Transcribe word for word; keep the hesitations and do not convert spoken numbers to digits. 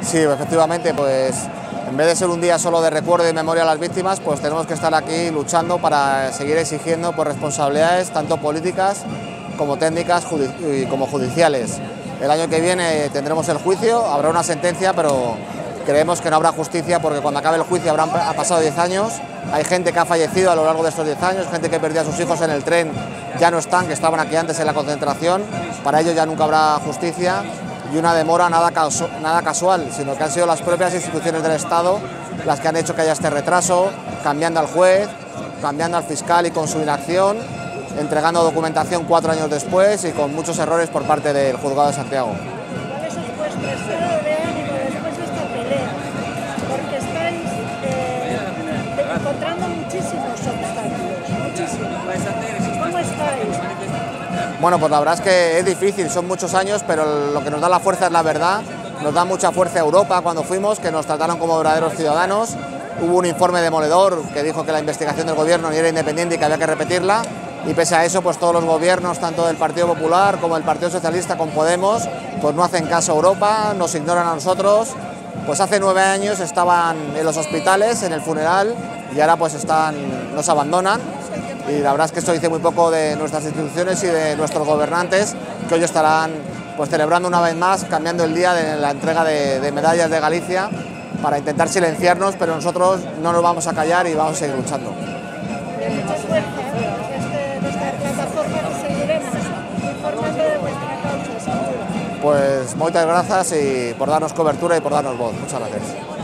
Sí, efectivamente, pues en vez de ser un día solo de recuerdo y memoria a las víctimas, pues tenemos que estar aquí luchando para seguir exigiendo por responsabilidades tanto políticas como técnicas y como judiciales. El año que viene tendremos el juicio, habrá una sentencia, pero creemos que no habrá justicia porque cuando acabe el juicio habrán ha pasado diez años, hay gente que ha fallecido a lo largo de estos diez años, gente que perdió a sus hijos en el tren, ya no están, que estaban aquí antes en la concentración, para ellos ya nunca habrá justicia y una demora nada, casu nada casual, sino que han sido las propias instituciones del Estado las que han hecho que haya este retraso, cambiando al juez, cambiando al fiscal y con su inacción, entregando documentación cuatro años después y con muchos errores por parte del Juzgado de Santiago. ¿Cuál es vuestro estado de ánimo después de esta pelea? Porque estáis eh, encontrando muchísimos obstáculos, muchísimos. ¿Cómo estáis? Bueno, pues la verdad es que es difícil, son muchos años, pero lo que nos da la fuerza es la verdad. Nos da mucha fuerza a Europa cuando fuimos, que nos trataron como verdaderos ciudadanos. Hubo un informe demoledor que dijo que la investigación del gobierno ni era independiente y que había que repetirla. Y pese a eso, pues todos los gobiernos, tanto del Partido Popular como del Partido Socialista con Podemos, pues no hacen caso a Europa, nos ignoran a nosotros. Pues hace nueve años estaban en los hospitales, en el funeral, y ahora pues están, nos abandonan. Y la verdad es que esto dice muy poco de nuestras instituciones y de nuestros gobernantes, que hoy estarán pues celebrando una vez más, cambiando el día de la entrega de, de medallas de Galicia para intentar silenciarnos, pero nosotros no nos vamos a callar y vamos a seguir luchando. Mucha fuerza desde esta plataforma que seguiremos informando de vuestra causa, seguro. Pues muchas gracias y por darnos cobertura y por darnos voz. Muchas gracias.